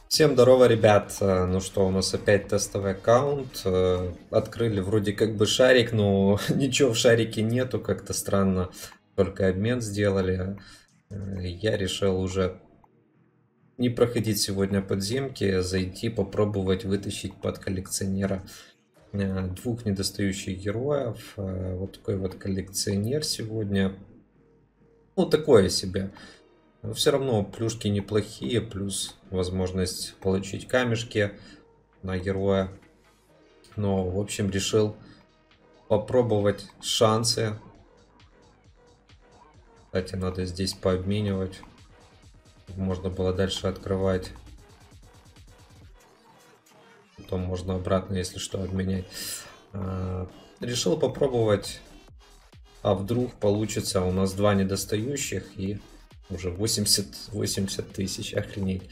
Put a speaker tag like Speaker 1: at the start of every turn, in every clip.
Speaker 1: Всем здорово, ребят. Ну что, у нас опять тестовый аккаунт. Открыли вроде как бы шарик, но ничего в шарике нету, как-то странно. Только обмен сделали. Я решил уже не проходить сегодня подземки, зайти попробовать вытащить под коллекционера двух недостающих героев. Вот такой вот коллекционер сегодня. Ну, такое себе. Но все равно плюшки неплохие, плюс возможность получить камешки на героя. Но, в общем, решил попробовать шансы. Кстати, надо здесь пообменивать. Можно было дальше открывать. Потом можно обратно, если что, обменять. Решил попробовать. А вдруг получится. У нас два недостающих и уже 80 тысяч. Охренеть.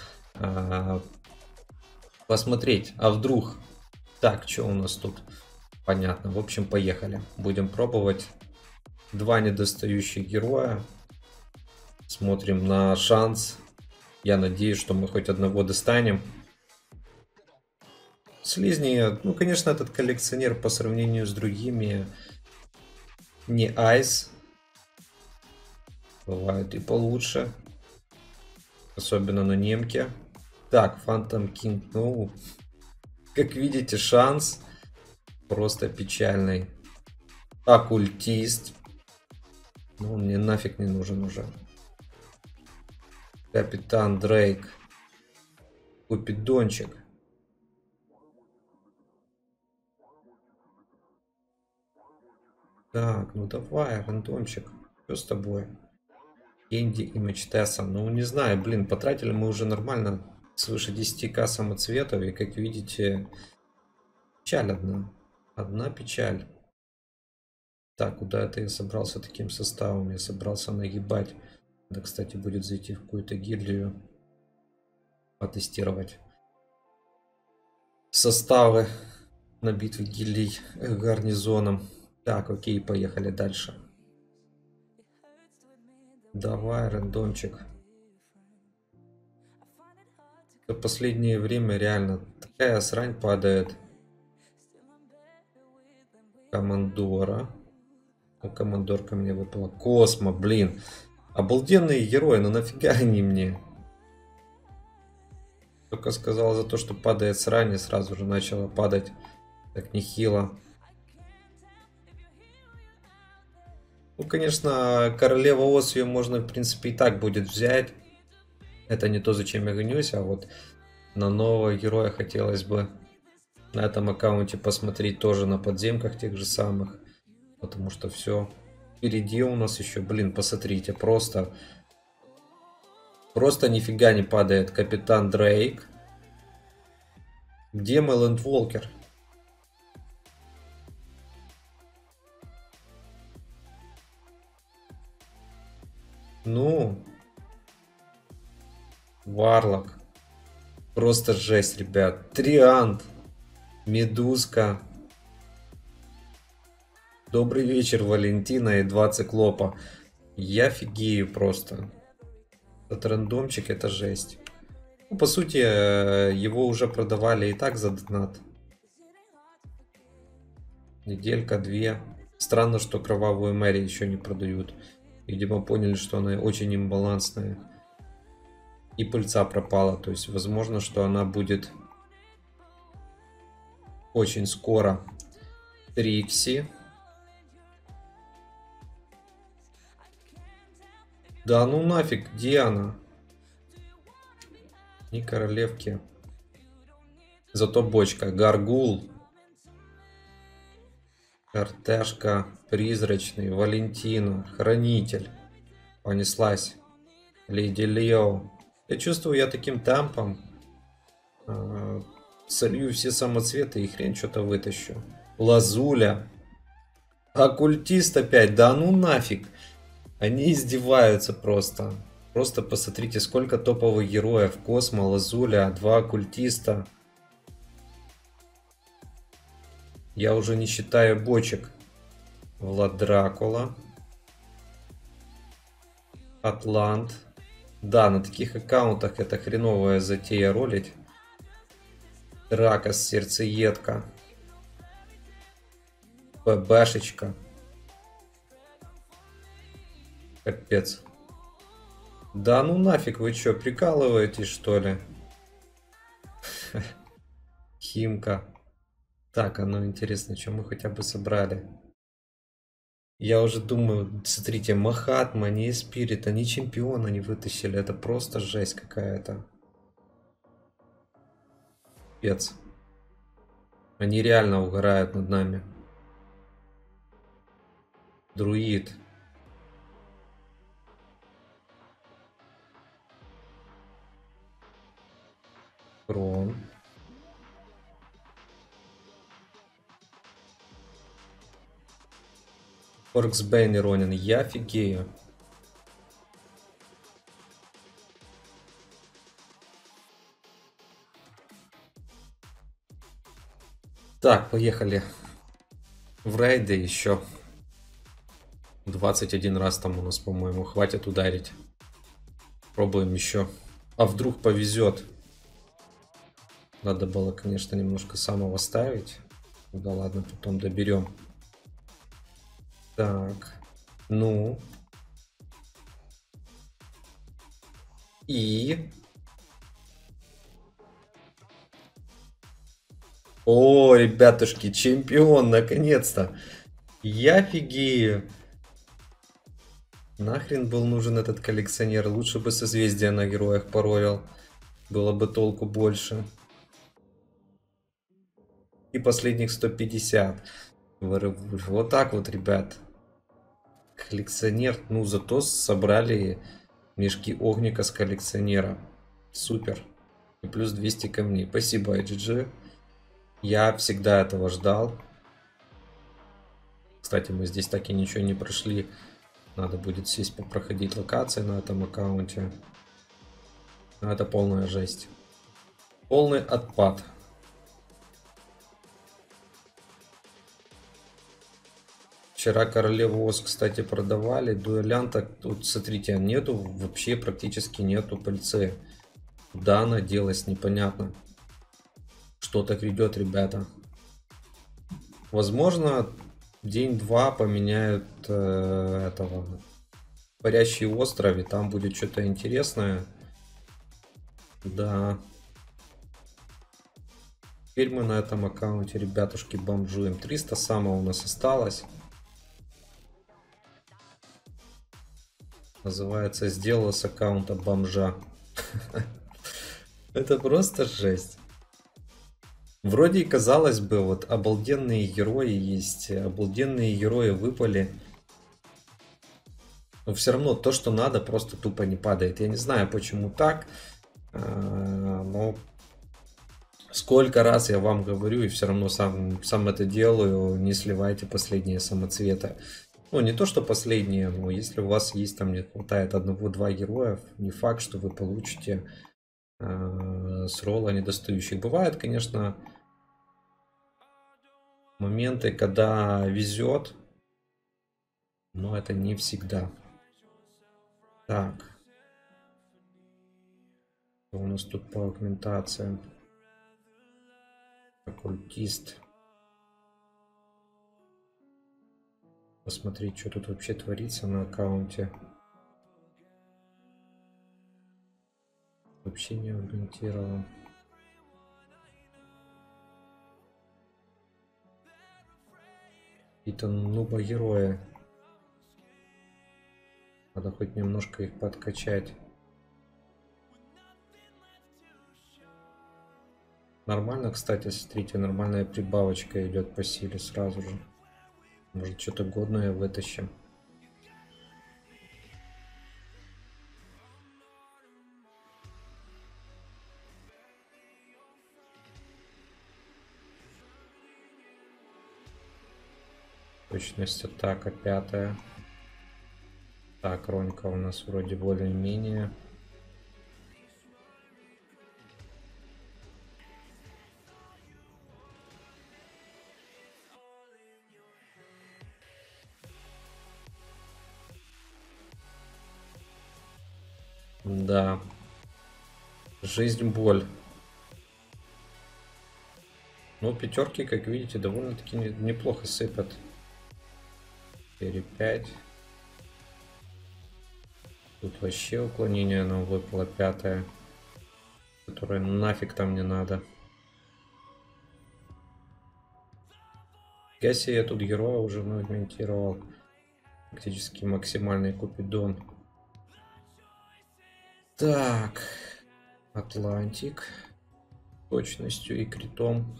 Speaker 1: Посмотреть. А вдруг. Так, что у нас тут? Понятно. В общем, поехали. Будем пробовать. Два недостающих героя. Смотрим на шанс. Я надеюсь, что мы хоть одного достанем. Слизни, ну, конечно, этот коллекционер по сравнению с другими не айс. Бывают и получше. Особенно на немке. Так, Phantom King. Ну, как видите, шанс просто печальный. Оккультист. Ну, он мне нафиг не нужен уже. Капитан Дрейк. Купидончик. Так, ну давай, рандомчик. Что с тобой? Энди и Мечтеса. Ну, не знаю, блин, потратили мы уже нормально свыше 10к самоцветов. И, как видите, печаль одна. Одна печаль. Так, куда это я собрался таким составом? Я собрался нагибать. Да, кстати, будет зайти в какую-то гильдию. Потестировать составы на битве гильдий гарнизоном. Так, окей, поехали дальше. Давай, рандомчик. В последнее время реально такая срань падает. Командора. Ну, командорка мне выпала. Космо, блин. Обалденные герои, но нафига они мне? Только сказал за то, что падает срань, и сразу же начала падать так нехило. Ну, конечно, королева Ос ее можно, в принципе, и так будет взять. Это не то, зачем я гонюсь, а вот на нового героя хотелось бы на этом аккаунте посмотреть тоже на подземках тех же самых. Потому что все впереди у нас еще, блин, посмотрите, просто нифига не падает Капитан Дрейк. Где Мэлэнд Волкер? Ну, Варлок. Просто жесть, ребят. Триант. Медузка. Добрый вечер, Валентина и 2 циклопа. Я фигею просто. Этот рандомчик это жесть. Ну, по сути, его уже продавали и так за донат. Неделька, две. Странно, что кровавую Мэри еще не продают. Видимо, поняли, что она очень имбалансная. И пыльца пропала. То есть, возможно, что она будет очень скоро. Трикси. Да ну нафиг, где она? И королевки. Зато бочка. Гаргул. Артешка. Призрачный. Валентина. Хранитель. Понеслась. Леди Лео. Я чувствую, я таким темпом солью все самоцветы и хрен что-то вытащу. Лазуля. Оккультист опять. Да ну нафиг. Они издеваются просто. Просто посмотрите, сколько топовых героев. Космо, Лазуля, два оккультиста. Я уже не считаю бочек. Влад Дракула. Атлант. Да, на таких аккаунтах это хреновая затея ролить. Драка, сердцеедка. ПБшечка. Капец. Да ну нафиг, вы чё, прикалываетесь что ли? Химка. Так, а ну интересно, что мы хотя бы собрали? Я уже думаю, смотрите, Махатма, не Спирит, они чемпиона не вытащили. Это просто жесть какая-то. Пец. Они реально угорают над нами. Друид. Крон. Орксбейн и Ронин. Я офигею. Так, поехали. В рейды еще. 21 раз там у нас, по-моему, хватит ударить. Пробуем еще. А вдруг повезет? Надо было, конечно, немножко самого ставить. Да ладно, потом доберем. Так. Ну. И... О, ребятушки, чемпион, наконец-то. Я офигею. Нахрен был нужен этот коллекционер? Лучше бы созвездие на героях поролил. Было бы толку больше. И последних 150. Вот так вот, ребят. Коллекционер. Ну, зато собрали мешки огника с коллекционера. Супер. И плюс 200 камней. Спасибо, IGG. Я всегда этого ждал. Кстати, мы здесь так и ничего не прошли. Надо будет сесть попроходить локации на этом аккаунте. Но это полная жесть. Полный отпад. Вчера Королеву Ос, кстати, продавали. Дуэлянта, тут, смотрите, нету, вообще практически нету пыльцы. Куда она делась, непонятно. Что-то грядет, ребята. Возможно, день-два поменяют этого Парящий остров, и там будет что-то интересное. Да. Теперь мы на этом аккаунте, ребятушки, бомжуем. 300 самого у нас осталось. Называется, сделала с аккаунта бомжа. Это просто жесть. Вроде и казалось бы, вот обалденные герои есть, обалденные герои выпали. Но все равно то, что надо, просто тупо не падает. Я не знаю, почему так, но сколько раз я вам говорю, и все равно сам это делаю, не сливайте последние самоцветы. Ну, не то, что последние, но если у вас есть там не хватает одного-два героев, не факт, что вы получите с ролла недостающих. Бывают, конечно, моменты, когда везет, но это не всегда. Так. Что у нас тут по агментациям? Оккультист. Посмотреть, что тут вообще творится на аккаунте. Вообще не агментировал. Какие-то нуба-герои. Надо хоть немножко их подкачать. Нормально, кстати, смотрите, нормальная прибавочка идет по силе сразу же. Может, что-то годное вытащим. Точность атака 5. Так, Ронька у нас вроде более-менее. Да. Жизнь, боль. Ну, пятерки, как видите, довольно-таки неплохо сыпят. 4-5. Тут вообще уклонение нам выпало 5, которое нафиг там не надо. Я тут героя уже монтировал. Практически максимальный Купидон. Так. Атлантик. Точностью и критом.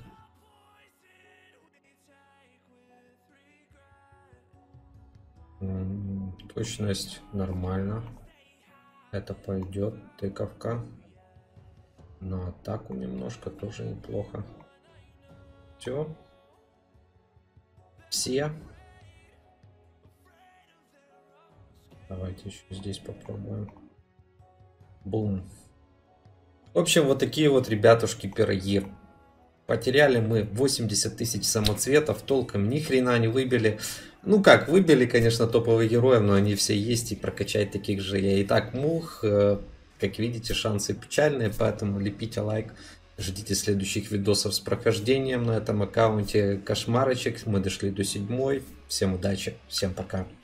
Speaker 1: Точность нормально. Это пойдет. Тыковка. На атаку немножко тоже неплохо. Все. Все. Давайте еще здесь попробуем. Бум. В общем, вот такие вот, ребятушки, пироги. Потеряли мы 80 тысяч самоцветов, толком ни хрена не выбили. Ну как, выбили, конечно, топовых героев, но они все есть, и прокачать таких же я и так мог. Как видите, шансы печальные, поэтому лепите лайк. Ждите следующих видосов с прохождением на этом аккаунте. Кошмарочек, мы дошли до 7. Всем удачи, всем пока.